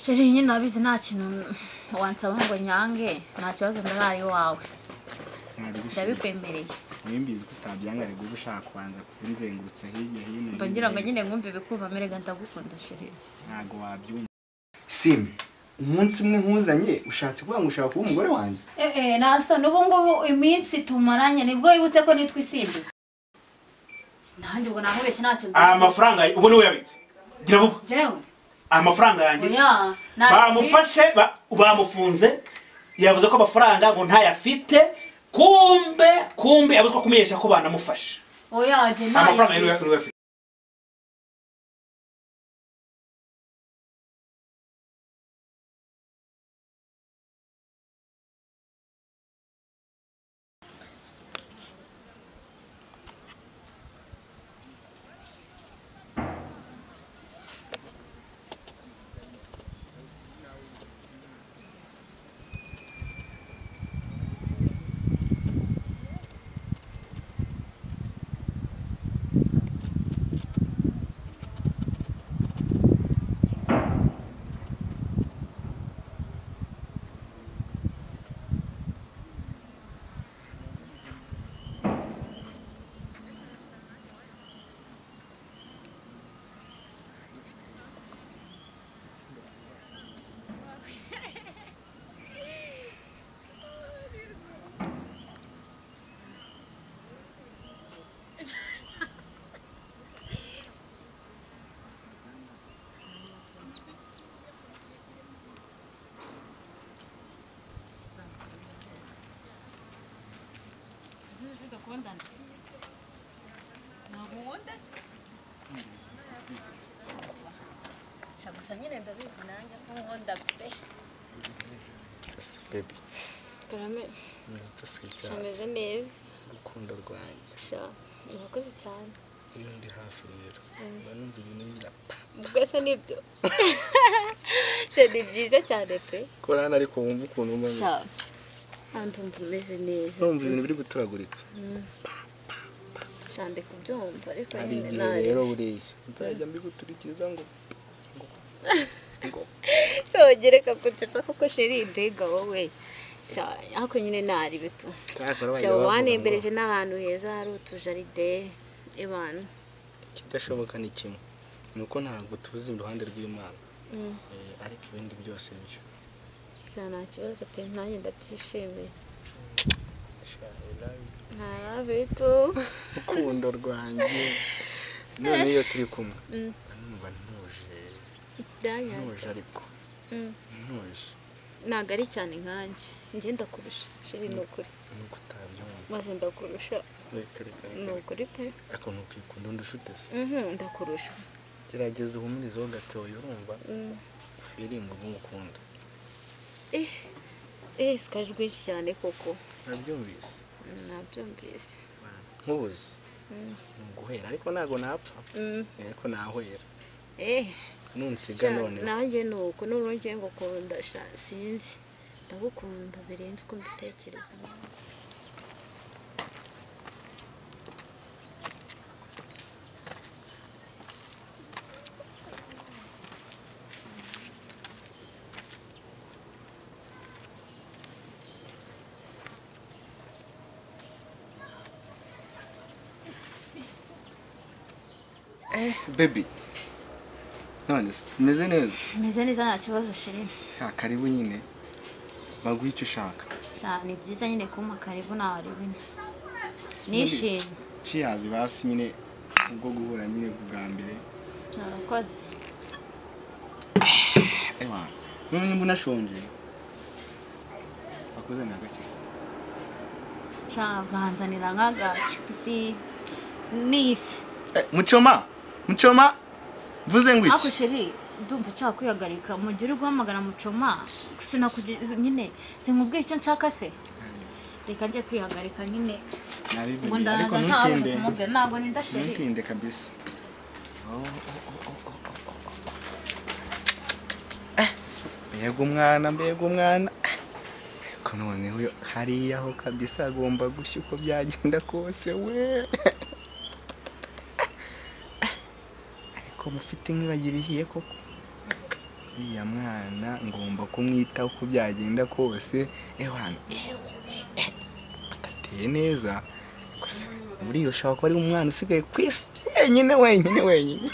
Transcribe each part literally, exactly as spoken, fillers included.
Sheri nyine nabizi nta kintu wansaba ngo nyange nta kibazo ndarari wawe. Ndabikwemereye. Nimbizi kutabyanga ari gushaka kwanza kubinzengurutsa hirya hino. Mbangira ngo nyine ngumve bikuva merega ndagukunda Sheri. Ntago wabyumva. Sime umunsi umwe nkuzanye ushatse kuba ngo ushaka kuba umugore wanjye. Eh eh nasa nubu ngubu iminsi tumaranye nibwo yibutse ko nitwa Isimbi. Nanjye ubwo namubeshye ntacyo ndazi. Amafaranga ubu ni uyabitse. Gira vuba. Jewe. Amafaranga yanjye. Oya. Bamufashe bamufunze yavuze ko amafaranga ngo ntayafite kumbe kumbe abuzwa kumiyesha ko banamufashe. Oya je nayo. Amafaranga yenu yafite. Nyine ndabizi nanjye ko nkunda pe. Yes baby. Karame. Mr. Sweetheart. Ameze neza. Rukundo rwanjye. Sha, urakoze cyane. Iyo ndi hafi rero. Banumva ibintu ngira. Bwese nibyo. Shedi byiza cyane pe. Korana ariko wumva ukuntu umeze. Sha. Andumva umeze neza. Numva ibintu biri guturagurika. Shande kubyumva ariko nyine nawe. Rero buriye. Nzajya mbiguturikiza ngo so gereka kutetsa koko Sheri ndega wowe sha hako nyine nari bitu sha wanembereje n'ahantu heza hari utujaride ebana kidashoboka ni kimwe nuko ntabwo tuzi uruhande rw'Imana eh ariko ibindi byose byo cyana kibazo pe nanjye ndabyishimiye sha nara bitu ukundo rwanjye none iyo turi kumwe numva Danya. Ntuje ariko. Mm. Ntuje. Naga ari cyane nkanje. Nge ndakurusha. Sheri nukuri. Nuko utabyumva. Maze ndakurusha. Reka reka. Nukuri pe. Ako nukikunda ndushute se. Mhm ndakurusha. Gerageza uhumurize ho gatoyo urumva. Mm. Feeling ubumukunda. Eh. Eh skari rwinshi cyane koko. Nabyumvise. Nabyumvise. Nkubuze. Mm. Nguhera ariko nago napfa. Mm. Ariko nahwera. Eh. Nunsiga none nanjye nuko nurungiye ngo kunda sinzi ndagukunda birenze uko mbitekereza eh baby none meze neza meze neza nta kibazo Sheri ha karibu nyine baguha icyo ushaka sha ni byiza nyine kuma karibu nawe bine nishimye chiyazi basi nyine ubwo guhura nyine bwa mbere narakoze ewa none mbona shonje bakoze nagakiza sha banzanira nkaga chipsi nifi muchoma muchoma vuze ngwiki ako Sheri ndumva cya kwihagarika mu gihe uri guhamagara mucoma sinakugeze nyine sinkubwiye icyo nshaka se reka nje kwihagarika nyine ngo ndaza ntawe kumubwira nago ninda Sheri ntinde kabisa eh mbega umwana mbega umwana ko none uyo hari yaho kabisa agomba gushya uko byagenda kose we ariko mufite nk'ibagibihiye koko uriya mwana ngomba kumwitaho uko byagenda kose ewana agateye neza gusa buriya ushobora kuba ari umwana usigaye ku isi wenyine wenyine wenyine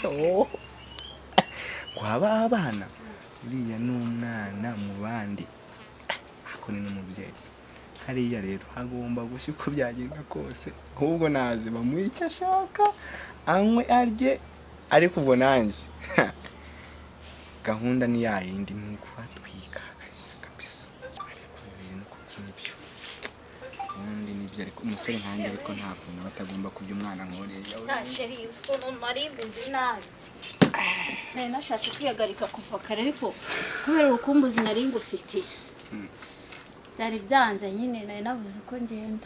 waba abana uriya ni umwana mu bandi ako ni n'umubyeyi hariya rero hagomba gushya uko byagenda kose ahubwo naze bamuha icyo ashaka anywe arye ariko ubwo nanjye gahunda ni ya yindi ni ukuhatwika agashya kabisa ariko ibintu kuko nibyo ubundi nibyo ariko umusore nkanjye ariko nta kuntu batagomba kurya umwana nkoreye nta sheri ukuntu nari meze nabi nari nashatse kwihagarika kuva kare ariko kubera urukumbuzi nari ngufitiye byari byanze nyine nari nabuze uko ngenda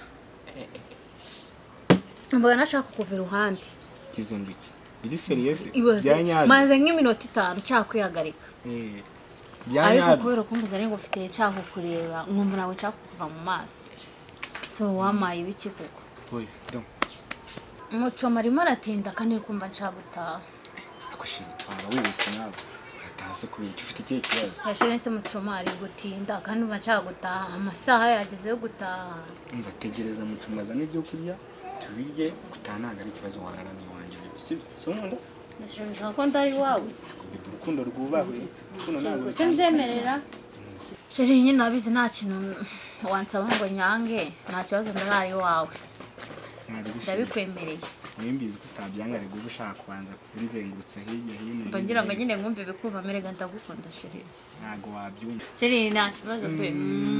mbaga nashaka kuva iruhande kize ngo iki biri serious byanyabyo maze nk'iminota itanu cyakwihagarika eh ariko kubera urukumbuzi nari ngufitiye cyako kureba nkumva nawe cyako kuva mu maso so wamaye ibiki koko oya donc umuco marimo aratinda kandi kumva nshaka gutaha akoshini waba wibise nawe atase kubera ufite ikihe kibazo yashene se muco mari gutinda kandi umva nshaka gutaha amasaha yageze yo gutaha umva tegereza mucumaza n'ibyo kurya tubirye gutanaga ari kibazo warara ni wanje bisi so nkunda se ndashaka ko ndari wawe urukundo rwubahwe urukundo nawe se mbyemerera sheri nyine nabizi nta kintu wansaba ngo nyange nta kibazo ndarari wawe ndabikwemereye nimbizi kutabyanga ari gubu ushaka kubanza kubinzengurutse hirya hino mba ngira ngo nyine ngumve bikuva merega ndagukunda sheri ntago wabyumva sheri nta kibazo pe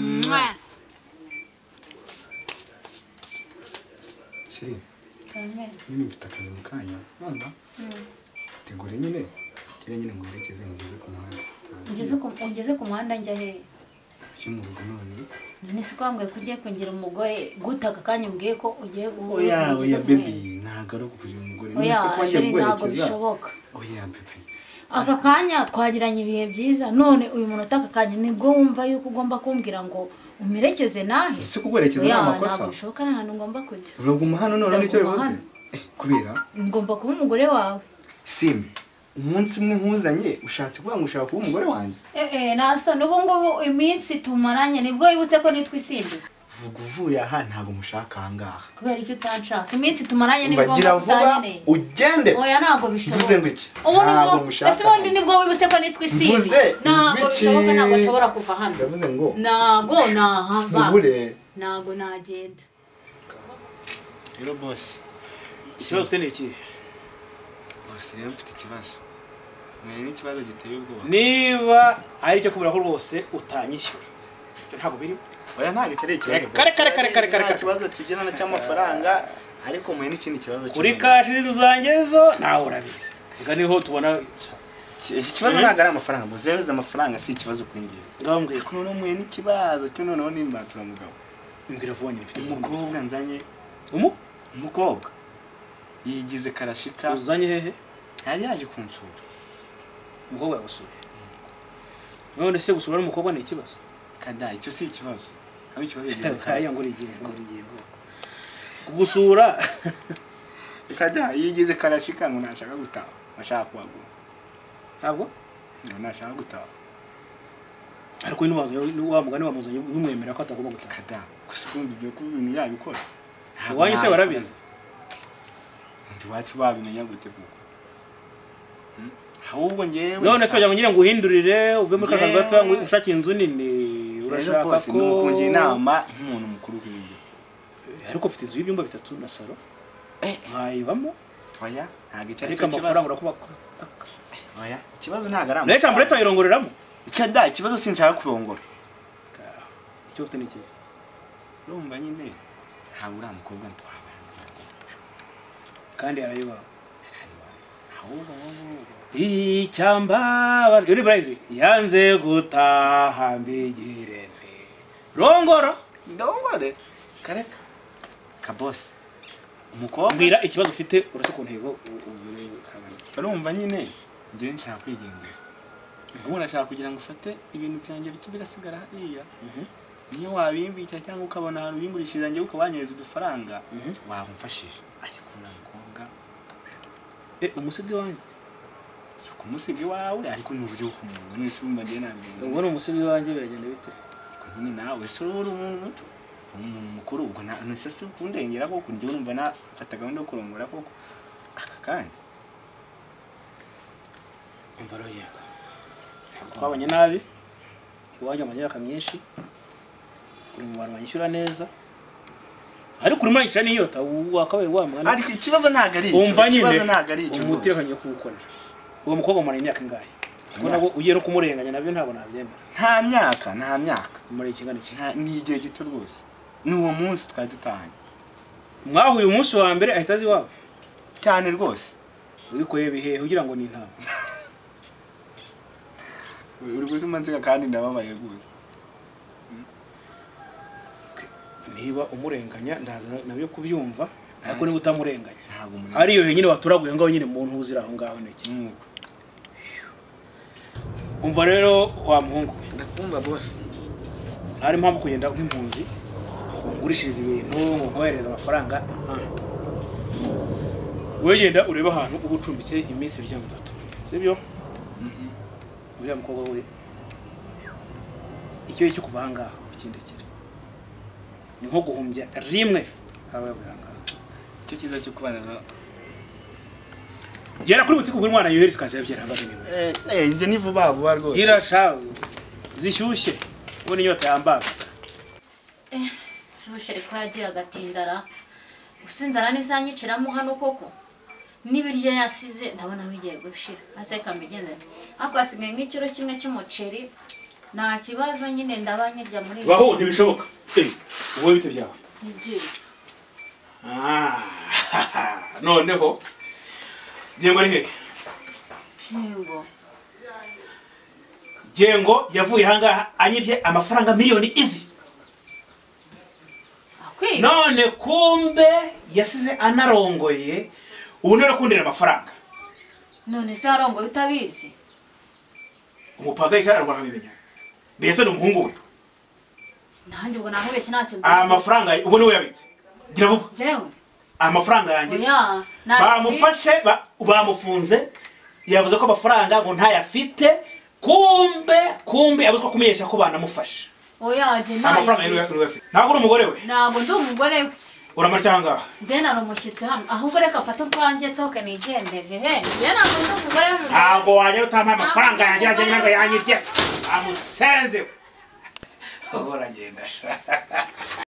sheri nyine mfite akazi mu kanya namba tegure nyine kire nyine ngwerekeze ngeze ku muhanda ugeze ku ugeze ku muhanda njya he cyo mu rugo none none se kwambwe kugiye kungira umugore gutaka kanya mbwiye ko ugiye guhura oya oya baby nagaruka kugira umugore none se kwanje ntago bishoboka oya baby aka kanya twagiranye ibihe byiza none uyu muntu utaka kanya nibwo wumva yuko ugomba kumbwira ngo umirekeze nahe ese kugwerekeza n'amakosa ntago bishoboka n'ahantu ngomba kujya uraguma hano none nicyo bivuze kubera ngomba kuba umugore wawe simbi umunsi umwe nkuzanye ushatse kuba ngo ushaka kuba umugore wanjye eh eh nasa nubu ngubu iminsi tumaranye nibwo yibutse ko nitwa Isimbi vuga uvuye aha ntago mushaka ahangaha kubera icyo utanshaka iminsi tumaranye nibwo mbagira vuba ugende oya ntago bishoboka mvuze ngo iki ntago mushaka ese ubundi nibwo wibutse ko nitwa Isimbi ntago bishoboka ntago nshobora kuva hano ndavuze ngo ntago nahava mubure ntago nagenda rero boss ikibazo ufite ni iki boss rero mfite ikibazo ni ikibazo giteye ubwoba niba ari cyo kubura ko rwose utanyishyura ntabwo biri oya ntago itari ikibazo kare kare kare kare kare ikibazo tugirana cy'amafaranga ariko muhe n'ikindi kibazo kuri kashi zizo zangezo nawe urabizi ega niho tubona ikibazo ntago ari amafaranga buzeze amafaranga si ikibazo kuri ngiye ngambwiye ko none muhe n'ikibazo cyo noneho nimbatura mugabo imbwira vuba nyine mfite umukobwa nzanye umu umukobwa yigize karashika uzanye hehe yari yaje kunsura umukobwa yagusura none se gusura n'umukobwa ni ikibazo kada icyo si ikibazo aho ikibazo kaya ngo rigiye ngo rigiye ngo kugusura kada yigize karashika ngo nashaka gutaha ashaka kuhaguma ntabwo ngo nashaka gutaha ariko ni wazo wa mugani wa muzanye numwemera ko atagomba gutaha kada gusa kumva ibyo ko ibintu yabikora wanyu se barabizi ndi wacu babimenya gute kuko ahubwo ngewe none se wagira ngo nyine nguhindurire uve muri kaka gato ushaka inzu nini urashaka ko nukungira inama nk'umuntu mukuru kuri ariko ufite inzu y'ibyumba bitatu na salo eh nkayibamo oya ntago cyari ariko amafaranga urakuba oya ikibazo ntago ari amafaranga mbere twayirongoreramo ikada ikibazo sinshaka kurongora icyo ufite niki urumva nyine ntago uri umukobwa ntwabana kandi arayiba ahubwo icyamba uri braze yanze gutaha mbigirene rongora ndongore kareka ka boss umukobwa mbwira ikibazo ufite urase ku ntego urumva nyine ngiye nshaka kwigendera ubu nashaka kugira ngo ufate ibintu byanjye biki birasigara hariya niyo wabimbika cyangwa ukabona ahantu bingurishije njye ukabanyereza udufaranga wamfashije ariko na mukobwa eh umusigi wanjye so kumusiga iwawe ariko ni uburyo kumuntu mwese umva ngiye nabigenza ubwo ni umusibi wanjye biragenda bite nyine nawe so uri umuntu muto umuntu mukuru ubwo na sese kundengera koko njye urumva nafata gahunda yo kurongora koko aka kanya umva rero yego twabanye nabi iwanjye amanyaka myinshi kuri mu bantu banyishyura neza ariko urimo yicara niyota wakabaye wa mwana ariko ikibazo ntago ari icyo ikibazo ntago ari icyo umutekanye kuwukorera uwo mukobwa mwana imyaka ingahe ubona ko ugiye no kumurenganya nabyo ntabwo nabyemera nta myaka nta myaka muri ikingana iki ni igihe gito rwose ni uwo munsi twari dutahanye mwahuye umunsi wa mbere ahita azi iwabo cyane rwose ubikoye bihehe ugira ngo ni intama uri gutuma nziga kandi ndababaye rwose niba umurenganya ndaza nabyo kubyumva ariko niba utamurenganya ariyo yenyine waturaguye ngaho nyine mu ntuzira aho ngaho niki umva rero wa muhungu ndakumva boss ari mpamvu kugenda nk'impunzi ngurishiriza ibintu ngohereza amafaranga wegenda ureba ahantu ubucumbitse iminsi ibiri cyangwa itatu sibyo uriya mukobwa we icyo cyo kuva ahangaha ukindekere ni nko guhumbya rimwe aba yavanga icyo kiza cyo kubana na gera kuri butike ubwo umwana yohereza kaza yabyera hamba niwe eh eh nje ni vuba vuba rwose gira shawe zishyushye ubone inyota yambaga eh subushere ko yagiye agatindara usinzara n'izanyiciramo hano koko n'ibiryo yasize ndabona bigiye gushira aseka mbigenze ako asigaye nk'ikiro kimwe cy'umuceri nta kibazo nyine ndabanyirya muri baho ntibishoboka eh uwo bite byawe ni byiza ah noneho Jengo ari he Jengo Jengo yavuye hanga anyibye amafaranga miliyoni izi akwi none kumbe yasize anarongoye ubu nero kundira amafaranga none se arongo utabizi umupaga isara rwa habimenya mbese no muhungu we nanjye ubwo nakubeshye ntacyo amafaranga ubu niwe yabitse gira vuba jewe amafaranga yanjye oya bamufashe bamufunze yavuze ko amafaranga ngo ntayafite kumbe kumbe abuzwa kumenyesha ko banamufashe oya je nta amafaranga yari yafite ntabwo uri umugore we ntabwo ndi umugore we uramara cyangwa je nari umushyitsi hano ahubwo reka mfate ubwanjye nsohoke nigendere he je ntabwo ndi umugore we ntabwo wajya utama amafaranga yanjye yanjye ntabwo yanyibye amusenze uragenda sha